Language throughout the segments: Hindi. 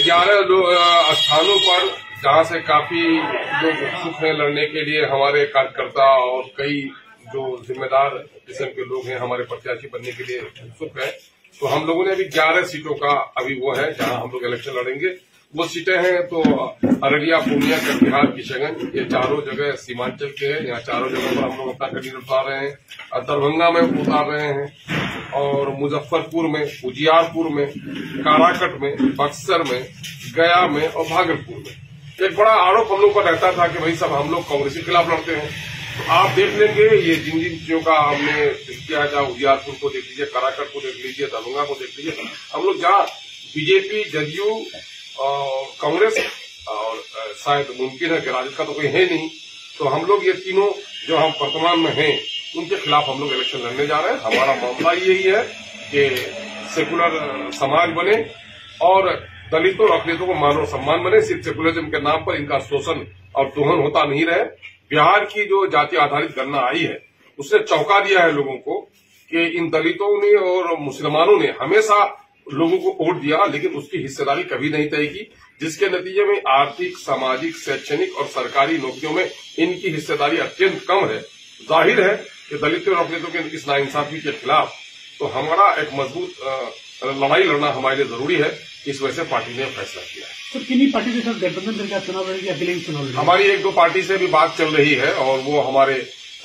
11 स्थानों पर जहां से काफी लोग उत्सुक हैं लड़ने के लिए, हमारे कार्यकर्ता और कई जो जिम्मेदार किस्म के लोग हैं हमारे प्रत्याशी बनने के लिए उत्सुक है। तो हम लोगों ने अभी 11 सीटों का अभी वो है जहां हम लोग इलेक्शन लड़ेंगे। वो सीटें हैं तो अररिया, पूर्णिया, कटिहार, किशनगंज, ये चारों जगह सीमांचल के हैं। यहाँ चारों जगह पर हम लोग अपना कैंडिडेट उतार रहे हैं। दरभंगा में उतार रहे हैं और मुजफ्फरपुर में, उजियारपुर में, काराकट में, बक्सर में, गया में और भागलपुर में। एक बड़ा आरोप हम लोग का रहता था कि भाई सब हम लोग कांग्रेस के खिलाफ लड़ते हैं। तो आप देख लेंगे ये जिन जिन चीजों का हमने किया, जहाँ उजियारपुर को देख लीजिए, काराकट को देख लीजिए, दरभंगा को देख लीजिए, हम लोग जहाँ बीजेपी, जदयू और कांग्रेस और शायद मुमकिन है कि राजद का तो कोई है नहीं, तो हम लोग ये तीनों जो हम वर्तमान में हैं उनके खिलाफ हम लोग इलेक्शन लड़ने जा रहे हैं। हमारा मामला यही है कि सेकुलर समाज बने और दलितों और अखिलेशों को मान और सम्मान बने। सिर्फ सेकुलरिज्म के नाम पर इनका शोषण और दोहन होता नहीं रहे। बिहार की जो जाति आधारित गणना आई है उसने चौंका दिया है लोगों को कि इन दलितों ने और मुसलमानों ने हमेशा लोगों को वोट दिया, लेकिन उसकी हिस्सेदारी कभी नहीं तय की, जिसके नतीजे में आर्थिक, सामाजिक, शैक्षणिक और सरकारी नौकरियों में इनकी हिस्सेदारी अत्यंत कम है। जाहिर है कि दलितों और अखिलेशों के इस नाइंसाफी के खिलाफ तो हमारा एक मजबूत लड़ाई लड़ना हमारे लिए जरूरी है। इस वजह से पार्टी ने फैसला किया है। सर, किन्हीं पार्टी के साथ गठबंधन करके चुनाव लड़ेगी, अकेले चुनाव लड़ेगी? हमारी 1-2 पार्टी से भी बात चल रही है और वो हमारे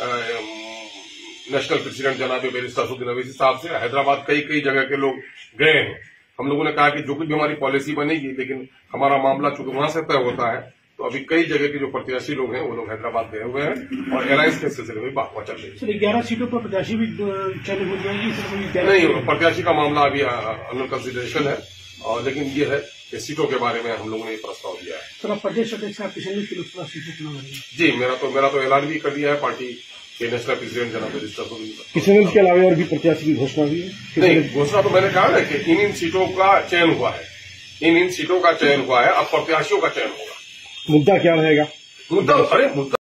नेशनल प्रेसिडेंट जनाब बैरिस्टर असदुद्दीन अवैसी साहब से हैदराबाद कई जगह के लोग गए हैं। हम लोगों ने कहा कि जो कुछ भी हमारी पॉलिसी बनेगी, लेकिन हमारा मामला चूंकि वहां से तय होता है, तो अभी कई जगह के जो प्रत्याशी लोग हैं वो लोग हैदराबाद गए हुए हैं और एलायंस के सिलसिले में बात चल रही है। सर, 11 सीटों पर प्रत्याशी भी चयन हो जाएगी? नहीं, प्रत्याशी का मामला अभी अंडर कंसिडरेशन है, और लेकिन ये है कि सीटों के बारे में हम लोगों ने प्रस्ताव दिया है। सर, आप प्रदेश अध्यक्ष आप किशनगंज की लोकसभा सीट से चुनाव लड़ेंगे? जी, मेरा तो ऐलान भी कर दिया है पार्टी के नेशनल प्रेसिडेंट जनाब बैरिस्टर असदुद्दीन। किशनगंज के अलावा और भी प्रत्याशी की घोषणा हुई है? नहीं, घोषणा तो मैंने कहा है कि इन सीटों का चयन हुआ है। इन सीटों का चयन हुआ है, अब प्रत्याशियों का चयन होगा। मुद्दा क्या रहेगा? मुद्दा